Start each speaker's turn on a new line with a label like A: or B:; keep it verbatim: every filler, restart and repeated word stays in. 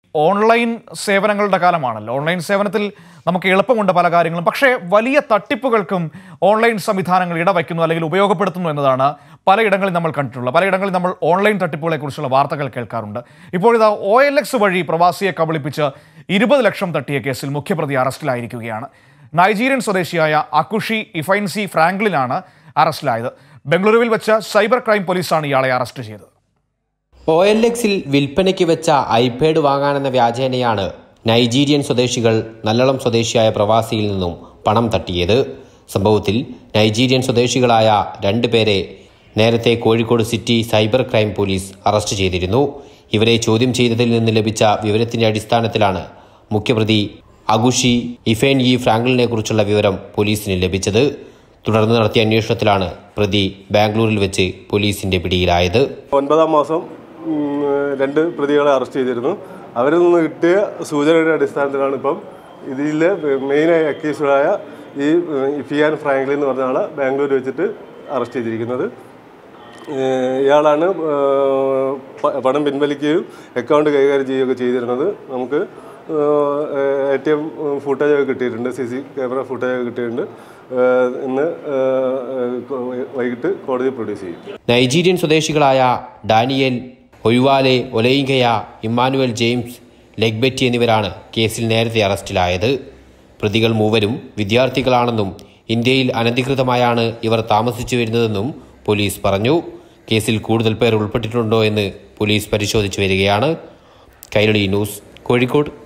A: Online സേവനങ്ങളുടെ കാലമാണല്ലോ. Online സേവനത്തിൽ നമുക്ക് എളുപ്പമുണ്ട് പല കാര്യങ്ങളും. പക്ഷേ വലിയ തട്ടിപ്പുകൾക്കും ഓൺലൈൻ സംവിധാനങ്ങൾ ഇടവയ്ക്കുന്നു അല്ലെങ്കിൽ ഉപയോഗപ്പെടുത്തുന്നു എന്നതാണ് പലയിടങ്ങളിൽ നമ്മൾ കണ്ടിട്ടുള്ളത്. പലയിടങ്ങളിൽ നമ്മൾ ഓൺലൈൻ തട്ടിപ്പുകളെക്കുറിച്ചുള്ള വാർത്തകൾ കേൾക്കാറുണ്ട്. ഇപ്പോഴിതാ ഒ എൽ എക്സ് വഴി പ്രവാസിയെ കബളിപ്പിച്ച് ഇരുപത് ലക്ഷം തട്ടിയ കേസിൽ മുഖ്യപ്രതി അറസ്റ്റിലായിരിക്കുകയാണ്. നൈജീരിയൻ സ്വദേശിയായ അക്കുഷി ഇഫൈൻസി ഫ്രാങ്ക്ലിനാണ് അറസ്റ്റിലായത്. ബംഗളൂരുവിൽ വെച്ച് സൈബർ ക്രൈം പോലീസാണ് ഇയാളെ അറസ്റ്റ് ചെയ്തത്.
B: ഒ എൽ എക്സിൽ വിൽപ്പനയ്ക്ക് വെച്ച ഐപാഡ് വാങ്ങാനെന്ന വ്യാജേനയാണ് നൈജീരിയൻ സ്വദേശികൾ നല്ലളം സ്വദേശിയായ പ്രവാസിയിൽ നിന്നും പണം തട്ടിയത്. സംഭവത്തിൽ നൈജീരിയൻ സ്വദേശികളായ രണ്ടുപേരെ നേരത്തെ Kozhikode city cyber crime police arrest ചെയ്തിരുന്നു. ഇവരെ ചോദ്യം ചെയ്തതിൽ നിന്ന് ലഭിച്ച വിവരത്തിന്റെ അടിസ്ഥാനത്തിലാണ് മുഖ്യപ്രതി അഗുഷി ഇഫേൻയി ഫ്രാങ്ക്ലിനെ കുറിച്ചുള്ള വിവരം പോലീസിന് ലഭിച്ചത്. തുടർന്ന് നടത്തിയ അന്വേഷണത്തിലാണ് പ്രതി ബാംഗ്ലൂരിൽ വെച്ച് പോലീസിന്റെ പിടിയിലായത്.
C: ഒൻപതാം മാസം രണ്ട് പ്രതികളെ അറസ്റ്റ് ചെയ്തിരുന്നു. അവരിൽ നിന്ന് കിട്ടിയ സൂചനയുടെ അടിസ്ഥാനത്തിലാണ് ഇപ്പം ഇതിലെ മെയിനായി അക്യൂസ്ഡായ ഈ ഇഫിയാൻ ഫ്രാങ്ക്ലിൻ എന്ന് പറഞ്ഞ ആളെ ബാംഗ്ലൂർ വെച്ചിട്ട് അറസ്റ്റ് ചെയ്തിരിക്കുന്നത്. ഇയാളാണ് പണം പിൻവലിക്കുകയും അക്കൗണ്ട് കൈകാര്യം ചെയ്യുകയൊക്കെ ചെയ്തിരുന്നത്. നമുക്ക് എ ടി എം ഫുട്ടേജൊക്കെ കിട്ടിയിട്ടുണ്ട്, സി സി ക്യാമറ ഫുട്ടേജൊക്കെ കിട്ടിയിട്ടുണ്ട്. ഇന്ന് വൈകിട്ട് കോടതി പ്രൊഡ്യൂസ് ചെയ്യും.
B: നൈജീരിയൻ സ്വദേശികളായ Daniel Oyuwale Olayinka, Emmanuel James Legbeti എന്നിവരാണ് കേസിൽ നേരത്തെ അറസ്റ്റിലായത്. പ്രതികൾ മൂവരും വിദ്യാർത്ഥികളാണെന്നും ഇന്ത്യയിൽ അനധികൃതമായാണ് ഇവർ താമസിച്ചു വരുന്നതെന്നും പോലീസ് പറഞ്ഞു. കേസിൽ കൂടുതൽ പേർ ഉൾപ്പെട്ടിട്ടുണ്ടോ എന്ന് പോലീസ് പരിശോധിച്ചു വരികയാണ്. കൈരളി ന്യൂസ്, കോഴിക്കോട്.